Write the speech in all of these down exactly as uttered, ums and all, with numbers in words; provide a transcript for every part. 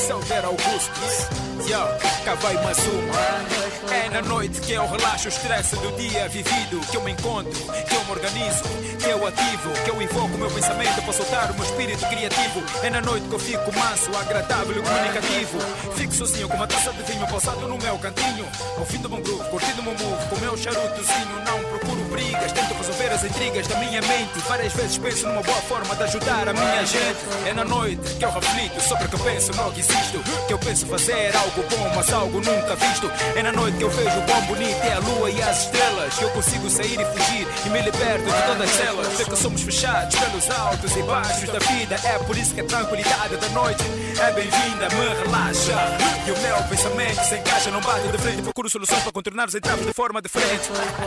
Celder Augustus. Yeah, cá vai mais uma. É na noite que eu relaxo o estresse do dia vivido, que eu me encontro, que eu me organizo, que eu ativo, que eu invoco o meu pensamento para soltar o meu espírito criativo. É na noite que eu fico manso, agradável e comunicativo. Fico sozinho com uma taça de vinho pausado no meu cantinho, ouvindo o meu groove, curtindo o meu move, com o meu charutozinho. Não procuro brigas, tento resolver as intrigas da minha mente. Várias vezes penso numa boa forma de ajudar a minha gente. É na noite que eu reflito sobre o que eu penso, logo existo. Que eu penso fazer algo bom, mas algo nunca visto. É na noite que eu vejo o quão bonito é a lua e as estrelas. Eu consigo sair e fugir e me liberto de todas elas. Sei que somos fechados pelos altos e baixos da vida. É por isso que a tranquilidade da noite é bem-vinda, me relaxa. E o meu pensamento se encaixa, não bate de frente. Procuro soluções para contornar os entraves de forma diferente.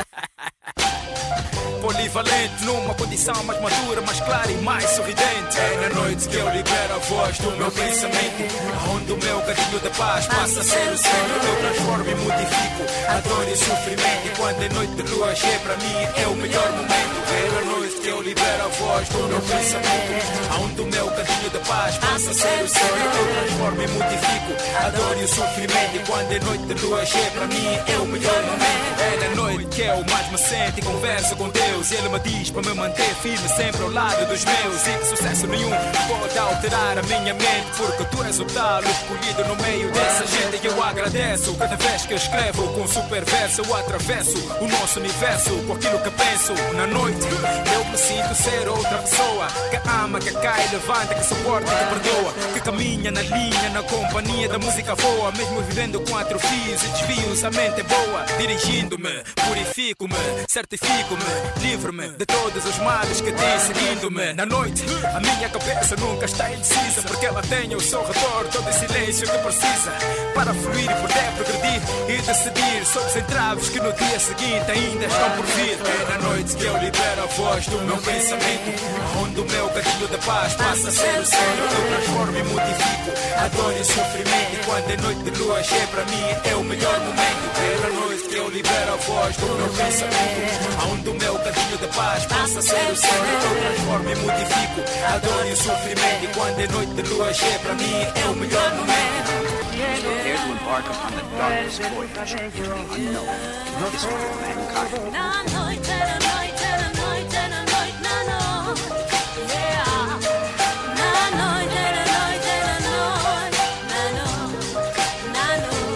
Polivalente, numa condição mais madura, mais clara e mais sorridente. É na noite que eu libero a voz do meu pensamento, onde o meu gatilho de paz passa a ser o centro. Eu transformo e modifico a dor e o sofrimento. E quando é noite de lua cheia, para mim é o melhor momento. É na noite que eu libero a voz do meu pensamento, onde o meu gatilho de paz passa a ser o centro. Eu transformo e modifico a dor e o sofrimento. E quando é noite de lua cheia, para mim é o melhor momento. É na noite que eu mais me sento e converso com Deus. E ele me diz para me manter firme sempre ao lado dos meus. E que sucesso nenhum pode alterar a minha mente, porque tu és o tal escolhido no meio dessa gente. E eu agradeço cada vez que escrevo com super verso. Eu atravesso o nosso universo com aquilo que penso. Na noite eu me sinto ser outra pessoa, que ama, que cai, levanta, que suporta, que perdoa, que caminha na linha, na companhia da música voa. Mesmo vivendo com atrofias e desvios, a mente é boa. Dirigindo-me, purifico-me, certifico-me, livro-me de todos os males que têm seguindo-me. Na noite, a minha cabeça nunca está indecisa, porque ela tem ao seu redor todo o silêncio que precisa para fluir e poder progredir e decidir sobre os entraves que no dia seguinte ainda estão por vir. É na noite que eu libero a voz do meu pensamento, onde o meu gatilho de paz passa a ser o centro. Eu transformo e modifico a dor e o sofrimento. E quando é noite de lua cheia, para mim é o melhor momento. É na noite que eu libero a voz do meu pensamento, onde o meu gatilho de paz passa a ser o centro. Eu transformo e modifico a dor e o sofrimento. E quando é noite de lua cheia, para mim é o melhor momento. Prepare to embark upon the darkest voyage into the unknown, the history of mankind. Na noite, na noite, na noite, na noite, na noite, yeah. Na noite, na noite, na noite, na noite, na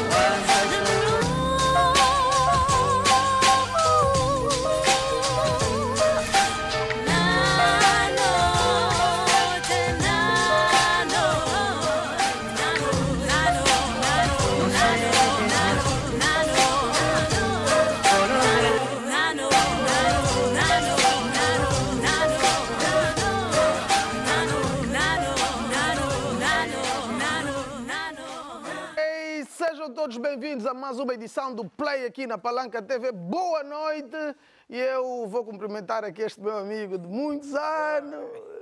todos bem-vindos a mais uma edição do Play aqui na Palanca T V. Boa noite! E eu vou cumprimentar aqui este meu amigo de muitos anos.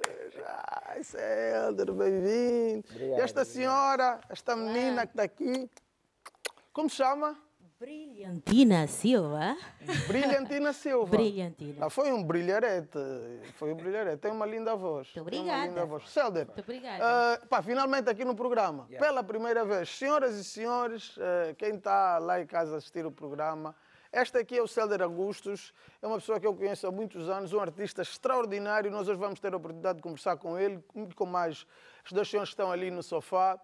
Ai, Celder, bem-vindo. E esta senhora, esta menina que está aqui, como se chama? Brilhantina Silva. Brilhantina Silva. Brilhantina. Ah, foi um brilharete. Foi um brilharete. Tem uma linda voz. Muito obrigada. Uma linda voz. Celder, Muito obrigada. Uh, pá, finalmente aqui no programa. Yeah. Pela primeira vez, senhoras e senhores, uh, quem está lá em casa a assistir o programa, este aqui é o Celder Augustus. É uma pessoa que eu conheço há muitos anos, um artista extraordinário. Nós hoje vamos ter a oportunidade de conversar com ele, muito com mais os dois senhores que estão ali no sofá.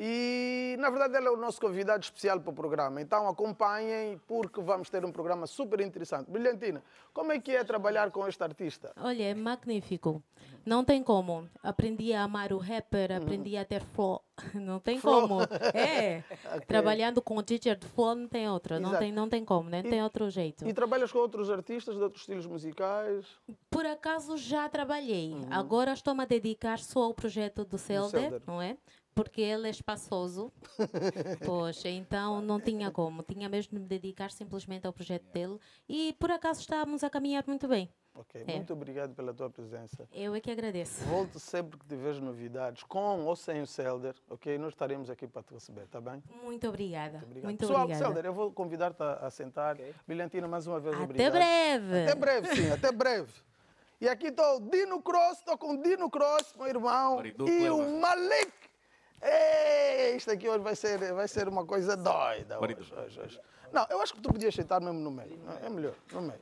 E, na verdade, ele é o nosso convidado especial para o programa. Então, acompanhem, porque vamos ter um programa super interessante. Brilhantina, como é que é trabalhar com este artista? Olha, é magnífico. Não tem como. Aprendi a amar o rapper, aprendi a ter flow. Não tem Flow. como. É. Ok. Trabalhando com o teacher de flow não tem outra. Não Exato. tem, não tem como, não E- tem outro jeito. E trabalhas com outros artistas de outros estilos musicais? Por acaso já trabalhei. Agora estou-me a dedicar só ao projeto do Celder, Celder. não é? Porque ele é espaçoso. Poxa, então não tinha como. Tinha mesmo de me dedicar simplesmente ao projeto dele. E por acaso estávamos a caminhar muito bem. Ok, É. muito obrigado pela tua presença. Eu é que agradeço. Volte sempre que tiveres novidades, com ou sem o Celder, ok? Nós estaremos aqui para te receber, tá bem? Muito obrigada. Obrigado. Muito Pessoal, obrigada. Celder, eu vou convidar-te a, a sentar. Brilhantina, mais uma vez, Até obrigado. breve. Até breve, sim, até breve. E aqui estou o Dino Cross, estou com o Dino Cross, meu irmão, Marido e Clever. o Malik. Ei, isto aqui hoje vai ser, vai ser uma coisa doida. Hoje, Marido. hoje, hoje. Não, eu acho que tu podias sentar mesmo no meio. É melhor, no meio.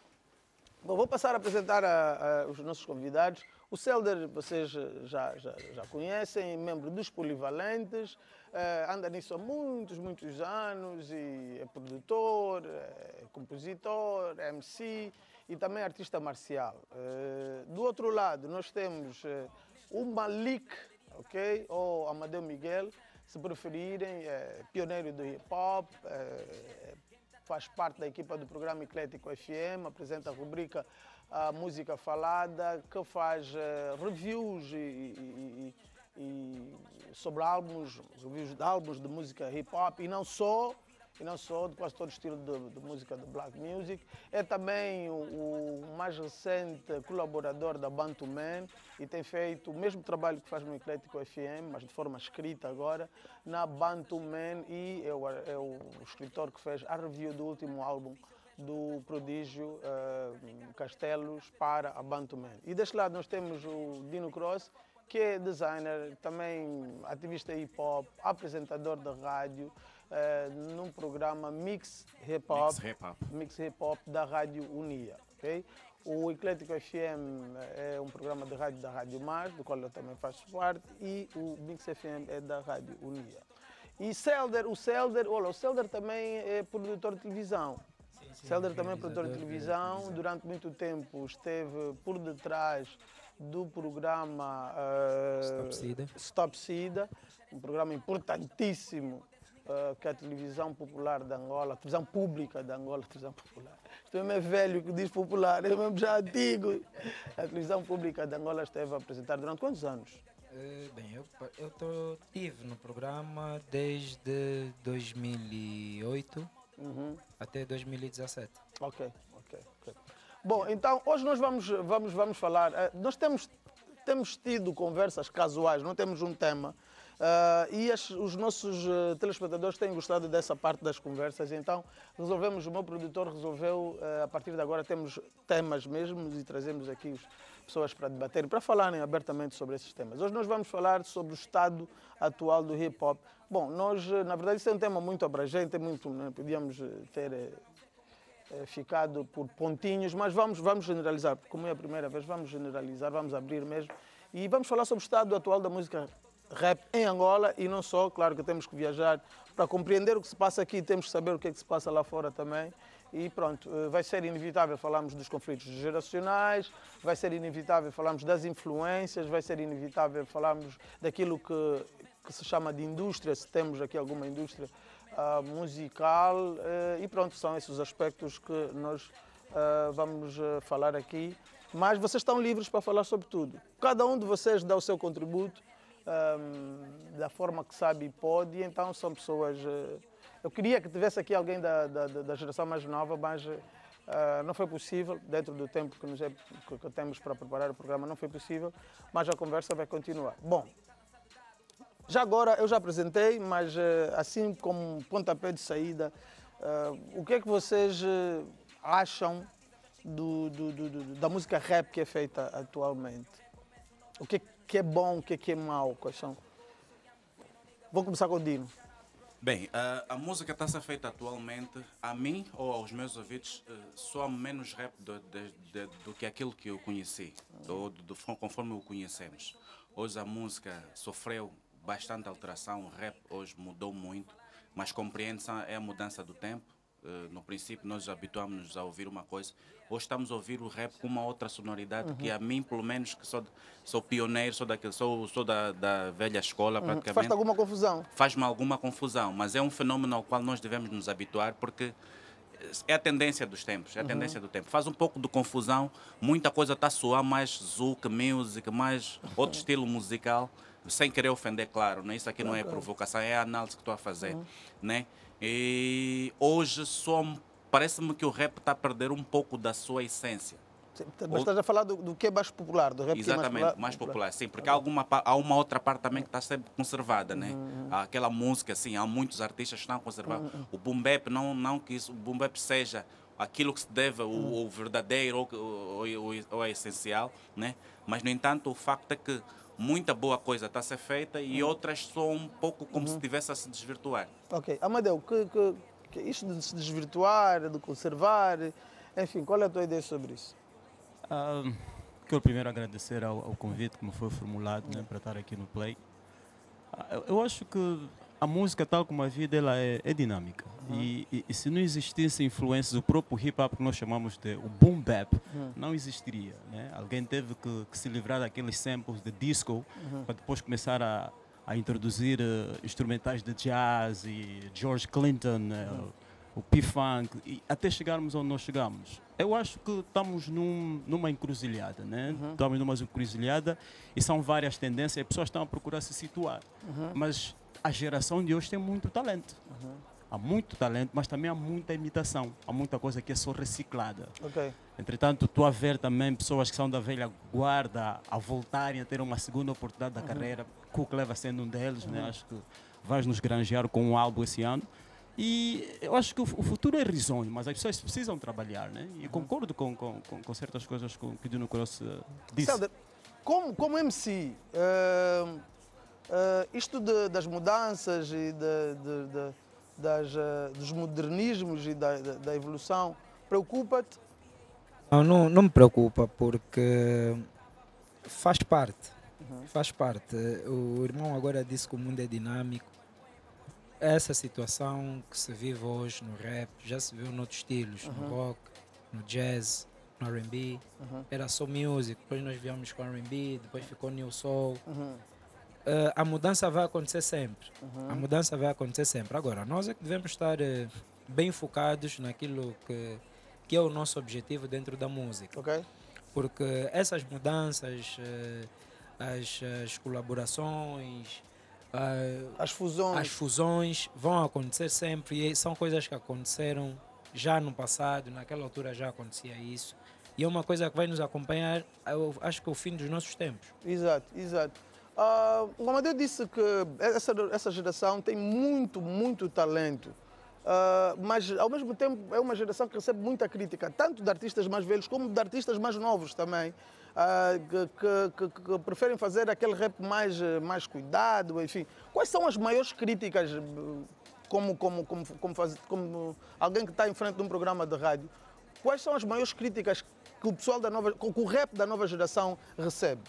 Bom, vou passar a apresentar a, a, os nossos convidados. O Celder, vocês já, já, já conhecem, membro dos Polivalentes, eh, anda nisso há muitos, muitos anos e é produtor, é compositor, é M C e também artista marcial. Eh, do outro lado, nós temos eh, o Malik, ok? Ou Amadeu Miguel, se preferirem, é pioneiro do hip-hop, é, faz parte da equipa do programa Eclético F M, apresenta a rubrica a Música Falada, que faz uh, reviews e, e, e, e sobre álbuns, reviews de álbuns de música hip-hop e não só, e não só, de quase todo estilo de, de música de black music. É também o, o mais recente colaborador da Bantu Man e tem feito o mesmo trabalho que faz no Eclético F M, mas de forma escrita agora, na Bantu Man, e é o, é o escritor que fez a review do último álbum do prodígio uh, Castelos para a Bantu Man. E deste lado nós temos o Dino Cross, que é designer, também ativista hip-hop, apresentador de rádio, uh, num programa Mix Hip-Hop, Mix Hip Hop. Mix Hip-Hop da Rádio Unia. Okay? O Eclético F M é um programa de rádio da Rádio Mar, do qual eu também faço parte, e o Mix F M é da Rádio Unia. E Celder, o Celder, olha, o Celder também é produtor de televisão. Celder também é produtor de televisão, durante muito tempo esteve por detrás do programa uh, Stop Sida. Stop Sida, um programa importantíssimo uh, que é a televisão popular de Angola, a televisão pública de Angola, a televisão popular. Isto mesmo é velho que diz popular, é mesmo já antigo. A televisão pública de Angola esteve a apresentar durante quantos anos? Eh, bem, eu, eu tô, tive no programa desde dois mil e oito Uhum. até dois mil e dezassete. Ok, ok, ok. Bom, então hoje nós vamos, vamos, vamos falar. eh, Nós temos, temos tido conversas casuais, não temos um tema. eh, e as- os nossos eh, telespectadores têm gostado dessa parte das conversas, então resolvemos, o meu produtor resolveu, eh, a partir de agora temos temas mesmo e trazemos aqui os, pessoas para debaterem, para falarem abertamente sobre esses temas. Hoje nós vamos falar sobre o estado atual do hip-hop. Bom, nós, eh, na verdade, isso é um tema muito abrangente, é muito, né, podíamos eh, ter eh, eh, ficado por pontinhos, mas vamos, vamos generalizar, porque como é a primeira vez, vamos generalizar, vamos abrir mesmo, e vamos falar sobre o estado atual da música rap em Angola e não só, claro que temos que viajar para compreender o que se passa aqui, temos que saber o que é que se passa lá fora também. E pronto, eh, vai ser inevitável falarmos dos conflitos geracionais, vai ser inevitável falarmos das influências, vai ser inevitável falarmos daquilo que, que se chama de indústria, se temos aqui alguma indústria ah, musical, eh, e pronto, são esses os aspectos que nós ah, vamos ah, falar aqui. Mas vocês estão livres para falar sobre tudo. Cada um de vocês dá o seu contributo ahm, da forma que sabe e pode, e então são pessoas... eh, eu queria que tivesse aqui alguém da, da, da geração mais nova, mas uh, não foi possível, dentro do tempo que, nos é, que, que temos para preparar o programa, não foi possível, mas a conversa vai continuar. Bom, já agora eu já apresentei, mas uh, assim como pontapé de saída, uh, o que é que vocês uh, acham do, do, do, do, da música rap que é feita atualmente? O que é, que é bom, o que é, que é mau? Quais são? Vou começar com o Dino. Bem, a, a música está a ser feita atualmente, a mim ou aos meus ouvidos, uh, soa menos rap do, de, de, do que aquilo que eu conheci, ou do, do, conforme o conhecemos. Hoje a música sofreu bastante alteração, o rap hoje mudou muito, mas compreende-se é a mudança do tempo. Uh, no princípio nós habituámos-nos a ouvir uma coisa, hoje estamos a ouvir o rap com uma outra sonoridade, uhum. que a mim, pelo menos, que sou, sou pioneiro, sou, daquele, sou, sou da, da velha escola, uhum. praticamente. Faz-te alguma confusão? Faz-me alguma confusão, mas é um fenómeno ao qual nós devemos nos habituar, porque é a tendência dos tempos, é a tendência uhum. do tempo. Faz um pouco de confusão, muita coisa está a soar mais zouk, music, mais outro estilo musical, sem querer ofender, claro, né? Isso aqui não é provocação, é a análise que estou a fazer, uhum. né? E hoje só parece-me que o rap está a perder um pouco da sua essência. Sim, mas estás a falar do, do que é mais popular, do rap Exatamente, que é mais popular? mais popular, sim, porque há, alguma, há uma outra parte também que está sempre conservada, né? Uhum. Há aquela música, assim, há muitos artistas que estão a conservar. Uhum. O boom bap, não, não que isso, o boom bap seja aquilo que se deve, uhum. o, o verdadeiro ou, ou, ou, ou é essencial, né? Mas, no entanto, o facto é que muita boa coisa está a ser feita e outras são um pouco como se estivesse a se desvirtuar. Ok. Amadeu, que, que, que isto de se desvirtuar, de conservar, enfim, qual é a tua ideia sobre isso? Ah, quero primeiro agradecer ao, ao convite que me foi formulado, né, para estar aqui no Play. Ah, eu, eu acho que a música, tal como a vida, ela é, é dinâmica. Uhum. E, e, e se não existisse influências, o próprio hip-hop que nós chamamos de o boom bap, Uhum. não existiria. Né? Alguém teve que, que se livrar daqueles samples de disco Uhum. para depois começar a, a introduzir uh, instrumentais de jazz e George Clinton, uh, o P-Funk, e até chegarmos onde nós chegamos. Eu acho que estamos num, numa encruzilhada, né? Estamos numa encruzilhada e são várias tendências, as pessoas estão a procurar se situar. Mas a geração de hoje tem muito talento. Há muito talento, mas também há muita imitação. Há muita coisa que é só reciclada. Ok. Entretanto, estou a ver também pessoas que são da velha guarda a voltarem a ter uma segunda oportunidade da carreira. Cook leva sendo um deles, né? Acho que vais nos granjear com um álbum esse ano. E eu acho que o o futuro é risonho, mas as pessoas precisam trabalhar, né? E concordo com, com, com, com certas coisas que o Dino Cross uh, disse. Célder, como, como M C, eh, eh, isto de- das mudanças e de- de- de- das, eh, dos modernismos e da, da- da evolução preocupa-te? Não, não, não me preocupa porque faz parte. Faz parte. O irmão agora disse que o mundo é dinâmico. Essa situação que se vive hoje no rap já se viu noutros estilos, no rock, no jazz, no R and B. Era só music, depois nós viemos com R and B, depois ficou New Soul. Eh, a mudança vai acontecer sempre. A mudança vai acontecer sempre. Agora, nós é que devemos estar eh, bem focados naquilo que, que é o nosso objetivo dentro da música. Ok? Porque essas mudanças, eh, as, as colaborações, ah, As fusões. as fusões vão acontecer sempre e são coisas que aconteceram já no passado, naquela altura já acontecia isso. E é uma coisa que vai nos acompanhar, eu acho que o fim dos nossos tempos. Exato, exato. Ah, o Amadeu disse que essa, essa geração tem muito, muito talento. Ah, mas, ao mesmo tempo, é uma geração que recebe muita crítica, tanto de artistas mais velhos como de artistas mais novos também, ah, que, que- que- que preferem fazer aquele rap mais, eh, mais cuidado, enfim. Quais são as maiores críticas, eh, como, como, como, como, faz- como alguém que está em frente de um programa de rádio, quais são as maiores críticas que o pessoal da nova, que o rap da nova geração recebe?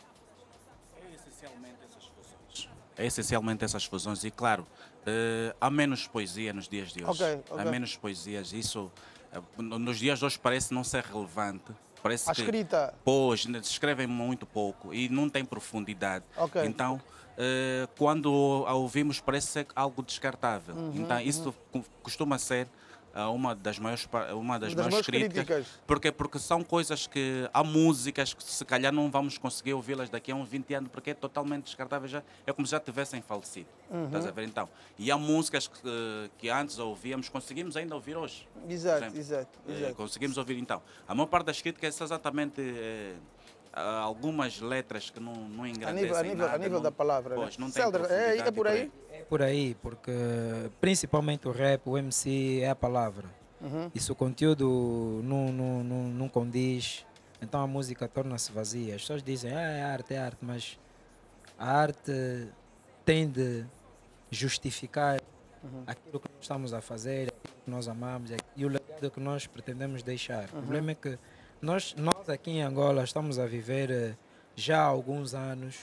É essencialmente essas fusões. É essencialmente essas fusões e, claro, eh, há menos poesia nos dias de hoje. Ok, ok. Há menos poesias. Isso, eh, no- nos dias de hoje, parece não ser relevante. Parece A que, escrita. pois, né, escrevem muito pouco e não tem profundidade. Ok. Então, eh, quando a ouvimos, parece ser algo descartável. Uhum, Então, isso co- costuma ser ah, uma das maiores, pa- uma das Das maiores maiores críticas. críticas. Porque, porque são coisas que há músicas que se calhar não vamos conseguir ouvi-las daqui a uns vinte anos porque é totalmente descartável, já, é como se já tivessem falecido. Estás a ver então? E há músicas que, que antes ouvíamos, conseguimos ainda ouvir hoje. por Exato, exemplo. exato, Eh, exato. conseguimos ouvir então. A maior parte das críticas é exatamente eh, há algumas letras que não, não A engrandecem nível, a nível, nada, a nível não- da palavra. Pois, né? não tem Célder, é, profundidade é por aí? É por aí, porque principalmente o rap, o M C é a palavra. E se o conteúdo não, não, não, não condiz, então a música torna-se vazia. As pessoas dizem, ah, é arte, é arte, mas a arte tem de justificar aquilo que nós estamos a fazer, aquilo que nós amamos e o legado que nós pretendemos deixar. O problema é que nós, nós aqui em Angola estamos a viver eh, já há alguns anos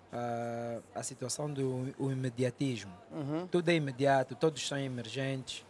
ah, a situação do o imediatismo. Tudo é imediato, todos são emergentes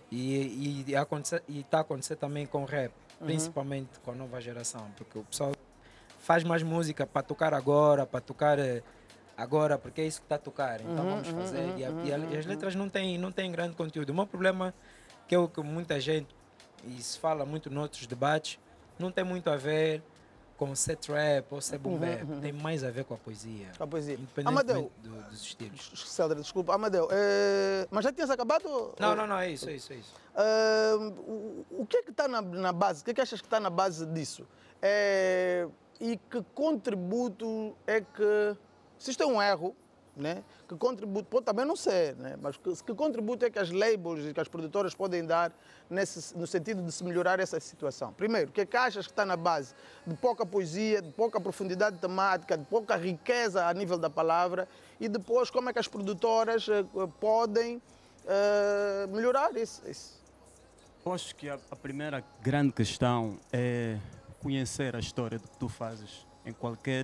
e e acontecer- e está a acontecer também com o rap, principalmente com a nova geração, porque o pessoal faz mais música para tocar agora, para tocar eh, agora, porque é isso que está a tocar, então vamos fazer. E, a- e a- e as letras não têm, não têm grande conteúdo. O meu problema, que é o que muita gente, e se fala muito noutros debates, não tem muito a ver com ser trap ou ser boom bap, tem mais a ver com a poesia. Com a poesia. Independentemente Amadeu. do- dos estilos. Célder, desculpa. Amadeu, eh, mas já tinhas acabado? Não, não, não, é isso, é isso, é isso. Eh, o, o que é que está na, na base? O que é que achas que está na base disso? Eh, e que contributo é que, se isto é um erro, né? Que contributo, pode também não ser, né? Mas que, que contributo é que as labels e que as produtoras podem dar nesse, no sentido de se melhorar essa situação? Primeiro, que é que achas que está na base de pouca poesia, de pouca profundidade temática, de pouca riqueza a nível da palavra, e depois como é que as produtoras eh, podem eh, melhorar isso, isso? Eu acho que a, a primeira grande questão é conhecer a história do que tu fazes em qualquer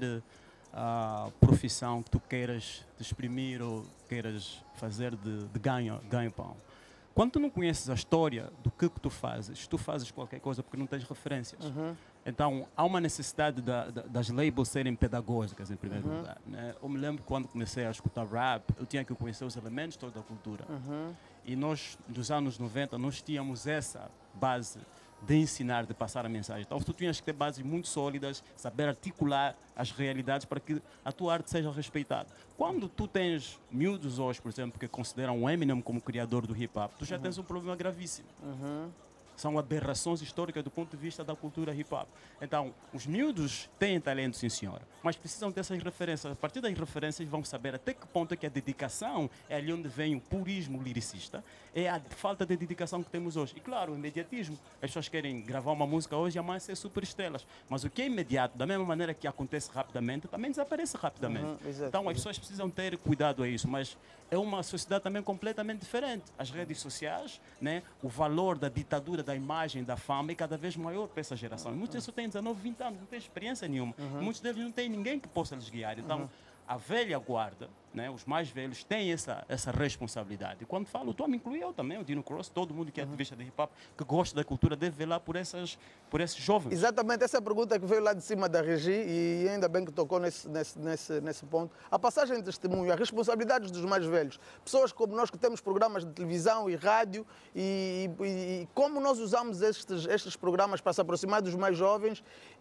uh, profissão que tu queiras te exprimir ou queiras fazer de, de ganho, ganho-pão. Quando tu não conheces a história do que, que tu fazes, tu fazes qualquer coisa porque não tens referências. Uhum. Então, há uma necessidade da, da, das labels serem pedagógicas, em primeiro Uhum. lugar. Né? Eu me lembro quando comecei a escutar rap, eu tinha que conhecer os elementos toda da cultura. Uhum. E nós, nos anos noventa, nós tínhamos essa base de ensinar, de passar a mensagem. Então, tu tinhas que ter bases muito sólidas, saber articular as realidades para que a tua arte seja respeitada. Quando tu tens miúdos hoje, por exemplo, que consideram o Eminem como criador do hip-hop, tu já Uhum. tens um problema gravíssimo. Uhum. São aberrações históricas do ponto de vista da cultura hip-hop. Então, os miúdos têm talento, sim senhora, mas precisam dessas referências. A partir das referências vão saber até que ponto é que a dedicação é ali onde vem o purismo liricista, é a falta de dedicação que temos hoje. E claro, o imediatismo. As pessoas querem gravar uma música hoje e amanhã ser superestrelas. Mas o que é imediato, da mesma maneira que acontece rapidamente, também desaparece rapidamente. Uhum, exato, Então, as exato. pessoas precisam ter cuidado a isso, mas é uma sociedade também completamente diferente. As redes sociais, né, o valor da ditadura, da imagem, da fama é cada vez maior para essa geração. E muitos deles só têm dezenove, vinte anos, não têm experiência nenhuma. Uhum. Muitos deles não têm ninguém que possa lhes guiar. Então, Uhum. a velha guarda, né, os mais velhos, têm essa, essa responsabilidade. E quando falo, tu me inclui eu também, o Dino Cross, todo mundo que é ativista de hip-hop, que gosta da cultura, deve velar por, essas, por esses jovens. Exatamente, essa é a pergunta que veio lá de cima da Regi e ainda bem que tocou nesse, nesse, nesse, nesse ponto. A passagem de testemunho, as responsabilidades dos mais velhos, pessoas como nós que temos programas de televisão e rádio e, e, e como nós usamos estes, estes programas para se aproximar dos mais jovens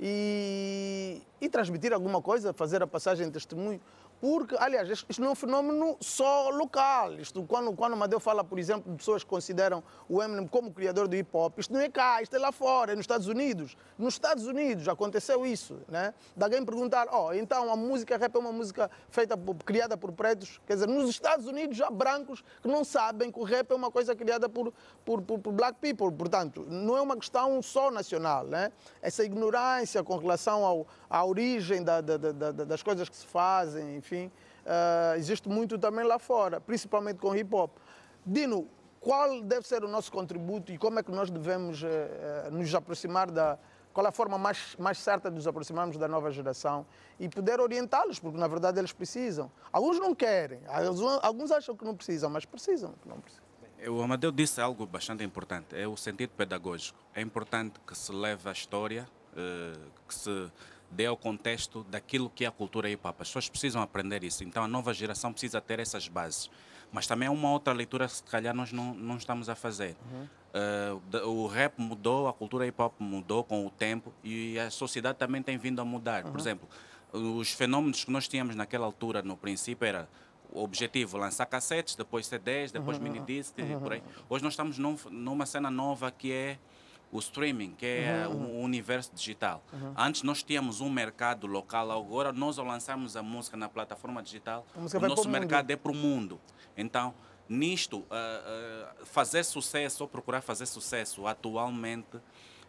e, e transmitir alguma coisa, fazer a passagem de testemunho. Porque, aliás, isto não é um fenómeno só local. Isto, quando, quando o Madeu fala, por exemplo, de pessoas que consideram o Eminem como criador do hip-hop, isto não é cá, isto é lá fora, é nos Estados Unidos. Nos Estados Unidos aconteceu isso, né? De alguém perguntar, oh, então a música rap é uma música feita, por, criada por pretos. Quer dizer, nos Estados Unidos há brancos que não sabem que o rap é uma coisa criada por, por, por, por black people. Portanto, não é uma questão só nacional, né? Essa ignorância com relação ao, à origem da, da, da, das coisas que se fazem, enfim, uh, existe muito também lá fora, principalmente com hip-hop. Dino, qual deve ser o nosso contributo e como é que nós devemos uh, uh, nos aproximar da... Qual é a forma mais, mais certa de nos aproximarmos da nova geração e poder orientá-los, porque na verdade eles precisam. Alguns não querem, alguns acham que não precisam, mas precisam que não precisam. O Amadeu disse algo bastante importante, é o sentido pedagógico. É importante que se leve a história, uh, que se dê ao contexto daquilo que é a cultura hip-hop. As pessoas precisam aprender isso, então a nova geração precisa ter essas bases. Mas também é uma outra leitura que se calhar nós não, não estamos a fazer. Uhum. Uh, o rap mudou, a cultura hip-hop mudou com o tempo e a sociedade também tem vindo a mudar. Uhum. Por exemplo, os fenômenos que nós tínhamos naquela altura, no princípio, era o objetivo lançar cassetes, depois C Ds, depois uhum. mini-discs uhum. e por aí. Hoje nós estamos num, numa cena nova que é o streaming, que é uhum. o universo digital. Uhum. Antes nós tínhamos um mercado local, agora nós ao lançarmos a música na plataforma digital, o nosso mercado é para o mundo. Então, nisto, uh, uh, fazer sucesso ou procurar fazer sucesso atualmente uh,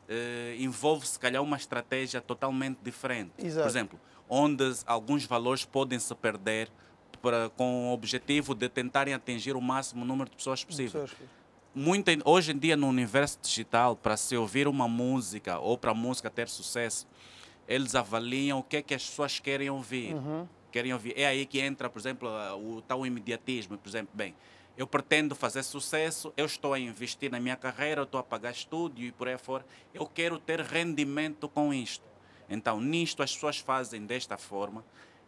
envolve se calhar uma estratégia totalmente diferente. Exato. Por exemplo, onde alguns valores podem se perder para, com o objetivo de tentarem atingir o máximo número de pessoas possível. Pessoas. Muito, hoje em dia, no universo digital, para se ouvir uma música ou para a música ter sucesso, eles avaliam o que é que as pessoas querem ouvir. Uhum. Querem ouvir. É aí que entra, por exemplo, o tal imediatismo. Por exemplo, bem, eu pretendo fazer sucesso, eu estou a investir na minha carreira, eu estou a pagar estúdio e por aí fora, eu quero ter rendimento com isto. Então, nisto as pessoas fazem desta forma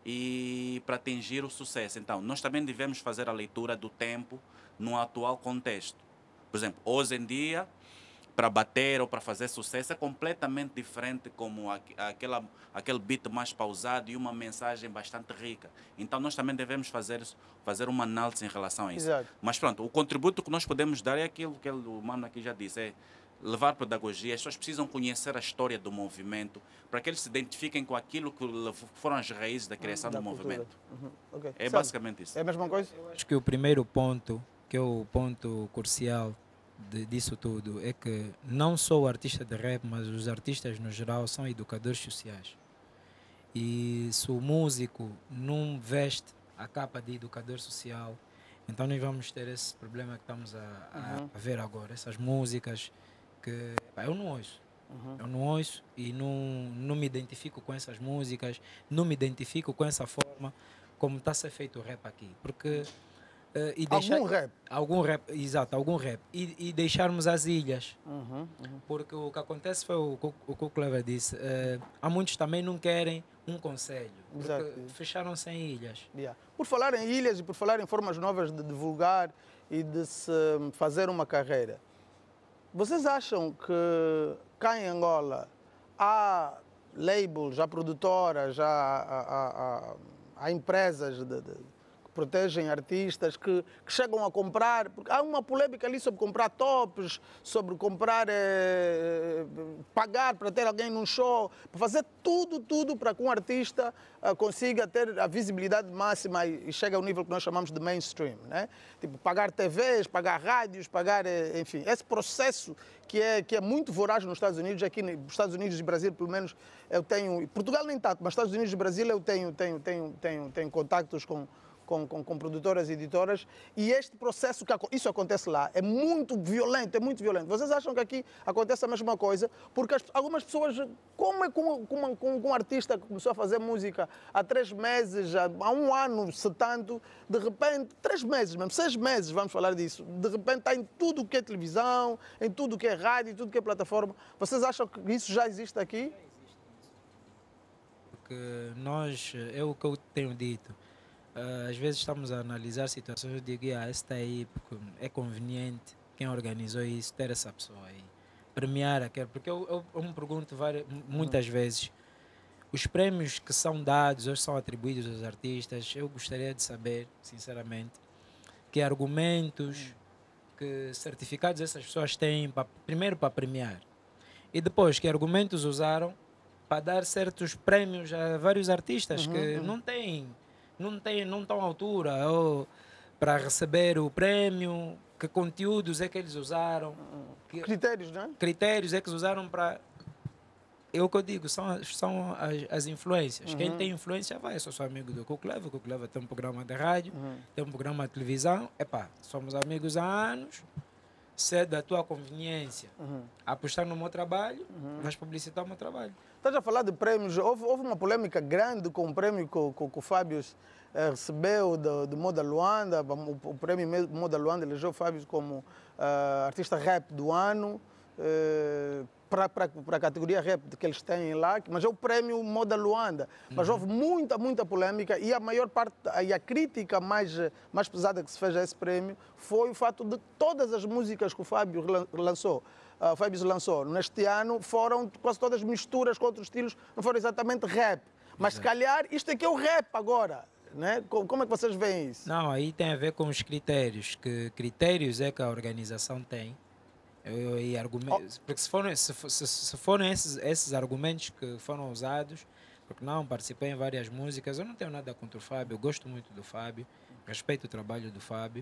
e para atingir o sucesso. Então, nós também devemos fazer a leitura do tempo no atual contexto. Por exemplo, hoje em dia, para bater ou para fazer sucesso, é completamente diferente como aquela, aquele beat mais pausado e uma mensagem bastante rica. Então, nós também devemos fazer, fazer uma análise em relação a isso. Exato. Mas pronto, o contributo que nós podemos dar é aquilo que o mano aqui já disse, é levar pedagogia, as pessoas precisam conhecer a história do movimento para que eles se identifiquem com aquilo que lev- foram as raízes da criação Da do cultura. movimento. Uhum. Ok. É Sabe, basicamente isso. É a mesma coisa? Acho que o primeiro ponto, que é o ponto crucial de- disso tudo, é que não só o artista de rap, mas os artistas no geral são educadores sociais. E se o músico não veste a capa de educador social, então nós vamos ter esse problema que estamos a, a- a ver agora. Essas músicas que pá, eu não ouço. Eu não ouço e não, não me identifico com essas músicas, não me identifico com essa forma como está a ser feito o rap aqui. Porque. eh, e Algum rap? Algum rap, exato, algum rap. E, e deixarmos as ilhas. Uhum, uhum. Porque o que acontece foi o, que o- o que o Clever disse. eh, há muitos também não querem um conselho. Porque Exato. fecharam-se em ilhas. Yeah. Por falar em ilhas e por falar em formas novas de divulgar e de se hum, fazer uma carreira, vocês acham que cá em Angola há labels, há produtoras, há, há- há- há- há empresas de- de- que protegem artistas que, que chegam a comprar? Porque há uma polêmica ali sobre comprar tops, sobre comprar, eh, pagar para ter alguém num show, para fazer tudo, tudo para que um artista ah, consiga ter a visibilidade máxima e, e chegue ao nível que nós chamamos de mainstream, né? Tipo, pagar T Vs, pagar rádios, pagar, eh, enfim, esse processo que é, que é muito voraz nos Estados Unidos, aqui nos Estados Unidos e Brasil, pelo menos, eu tenho, Portugal nem tanto, mas Estados Unidos e Brasil eu tenho, tenho, tenho, tenho, tenho contactos com, com, com, com produtoras e editoras, e este processo, que aco- isso acontece lá, é muito violento, é muito violento. Vocês acham que aqui acontece a mesma coisa? Porque as- algumas pessoas, como é com, com, com, com um artista que começou a fazer música há três meses, há, há um ano, se tanto, de repente, três meses mesmo, seis meses, vamos falar disso, de repente está em tudo que é televisão, em tudo que é rádio, em tudo que é plataforma. Vocês acham que isso já existe aqui? Porque nós, é o que eu tenho dito, ah, às vezes estamos a analisar situações, eu digo, ah, esse está aí porque é conveniente, quem organizou isso, ter essa pessoa aí, premiar aquele, porque eu, eu, eu me pergunto várias, muitas vezes, os prêmios que são dados, ou são atribuídos aos artistas, eu gostaria de saber, sinceramente, que argumentos, que certificados essas pessoas têm, pra, primeiro para premiar, e depois que argumentos usaram para dar certos prêmios a vários artistas que não têm, não têm, não estão à altura ou para receber o prêmio, que conteúdos é que eles usaram, que Critérios, não é? critérios é que eles usaram para... É o que eu digo, são, as- são as, as influências. Quem tem influência vai, eu sou só amigo do Cucleva, o Cucleva tem um programa de rádio, tem um programa de televisão, epá, somos amigos há anos, se é da tua conveniência apostar no meu trabalho, vais publicitar o meu trabalho. Estás a falar de prêmios, houve, houve uma polêmica grande com o prêmio que, o- que, o- que o Fábio eh, recebeu do, do Moda Luanda, o, o prêmio Me- Moda Luanda elegeu o Fábio como eh, artista rap do ano, eh, para a categoria rap que eles têm lá, mas é o prêmio Moda Luanda. Mas houve muita, muita polêmica e a maior parte, e a crítica mais, eh, mais pesada que se fez a esse prêmio foi o fato de todas as músicas que o Fábio relan- lançou, ah, o Fábio lançou neste ano, foram quase todas misturas com outros estilos, não foram exatamente rap. Mas se calhar isto aqui é o rap agora, né? Co- Como é que vocês veem isso? Não, aí tem a ver com os critérios, que critérios é que a organização tem. Eu- E argumentos, porque se forem, se, fo- se, se forem esses, esses argumentos que foram usados, porque não, participei em várias músicas, eu não tenho nada contra o Fábio, eu gosto muito do Fábio, respeito o trabalho do Fábio,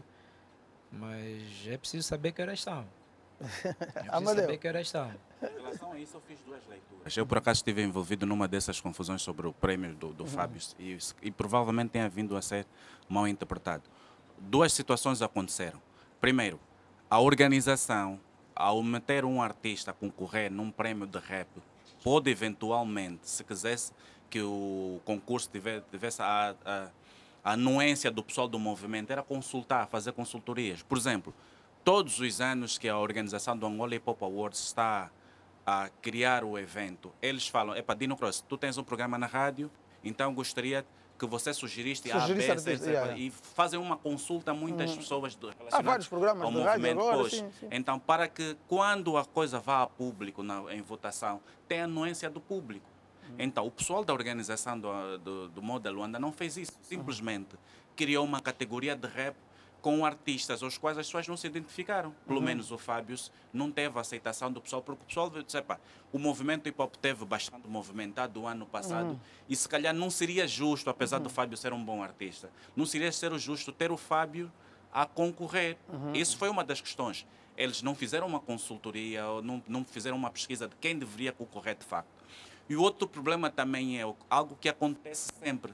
mas é preciso saber que horas são. É preciso Amadeu. saber que horas são. Em relação a isso, eu fiz duas leituras. Eu, por acaso, estive envolvido numa dessas confusões sobre o prêmio do, do Fábio e, e provavelmente tenha vindo a ser mal interpretado. Duas situações aconteceram. Primeiro, a organização, ao meter um artista a concorrer num prêmio de rap, pode eventualmente, se quisesse que o concurso tivesse, tivesse a, a, a anuência do pessoal do movimento, era consultar, fazer consultorias. Por exemplo, todos os anos que a organização do Angola Hip Hop Awards está a criar o evento, eles falam, epa, Dino Cross, tu tens um programa na rádio, então gostaria que você sugeriste A, B, Sugerisse C, artista, C, yeah. e fazem uma consulta a muitas pessoas do, relacionadas vários programas ao de rádio movimento agora, hoje. sim, sim. Então, para que quando a coisa vá a público na, em votação, tenha anuência do público. Então, o pessoal da organização do, do, do Moda Luanda não fez isso. Simplesmente criou uma categoria de rap com artistas aos quais as pessoas não se identificaram. Pelo Uhum. menos o Fábio não teve a aceitação do pessoal, porque o pessoal disse, "Epá, o movimento hip hop teve bastante movimentado o ano passado Uhum. e se calhar não seria justo, apesar do Fábio ser um bom artista, não seria ser justo ter o Fábio a concorrer." Uhum. Isso foi uma das questões. Eles não fizeram uma consultoria, ou não, não fizeram uma pesquisa de quem deveria concorrer de facto. E o outro problema também é o- algo que acontece sempre.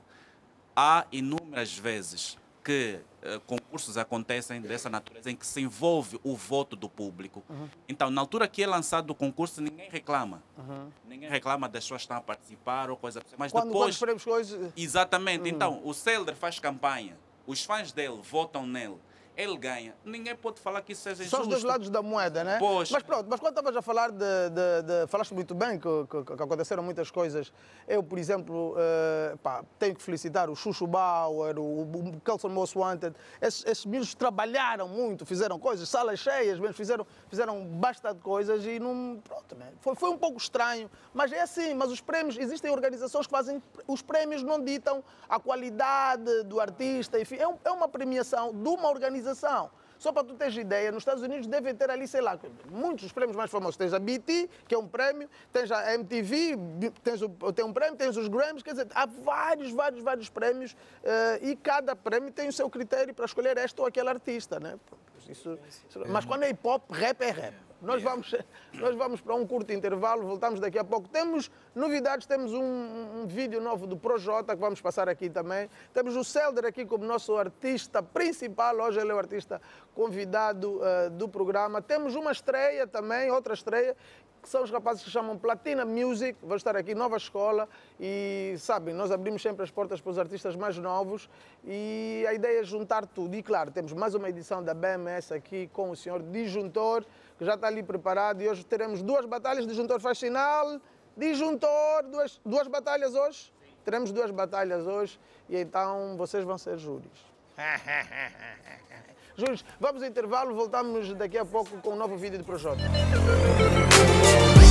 Há inúmeras vezes que eh, concursos acontecem dessa natureza em que se envolve o voto do público. Então, na altura que é lançado o concurso, ninguém reclama. Ninguém reclama das pessoas que estão a participar ou coisa assim. Mas Quando, quando depois... esperemos coisas. Exatamente. Então, o Celder faz campanha, os fãs dele votam nele, ele ganha. Ninguém pode falar que isso seja São os dois injusto. lados da moeda, né? Pois. Mas pronto, mas quando estavas a falar de, de, de- Falaste muito bem que, que- que aconteceram muitas coisas. Eu, por exemplo, eh, pá, tenho que felicitar o Chuchu Bauer, o, o Kelson Most Wanted. Esses, esses meninos trabalharam muito, fizeram coisas, salas cheias, mesmo, fizeram, fizeram bastante coisas e não. Pronto, né? Foi, foi um pouco estranho. Mas é assim, mas os prémios, existem organizações que fazem. Os prémios não ditam a qualidade do artista, enfim, é, um- é uma premiação de uma organização. Só para tu teres ideia, nos Estados Unidos devem ter ali, sei lá, muitos dos prémios mais famosos. Tens a B E T, que é um prémio, tens a M T V, tens o, tem um prémio, tens os Grammys, quer dizer, há vários, vários, vários prémios eh, e cada prémio tem o seu critério para escolher este ou aquele artista, né? Isso, isso- mas quando é hip hop, rap é rap. Nós vamos, nós vamos para um curto intervalo, voltamos daqui a pouco. Temos novidades, temos um, um vídeo novo do Projota que vamos passar aqui também. Temos o Celder aqui como nosso artista principal, hoje ele é o artista convidado uh, do programa. Temos uma estreia também, outra estreia, que são os rapazes que chamam Platina Music, vão estar aqui, nova escola, e sabem, nós abrimos sempre as portas para os artistas mais novos e a ideia é juntar tudo. E claro, temos mais uma edição da B M S aqui com o senhor Disjuntor, que já está ali preparado, e hoje teremos duas batalhas. Disjuntor faz sinal, Disjuntor, duas, duas batalhas hoje? Teremos duas batalhas hoje e então vocês vão ser júris. Júris, vamos ao intervalo, voltamos daqui a pouco com um novo vídeo de Projota.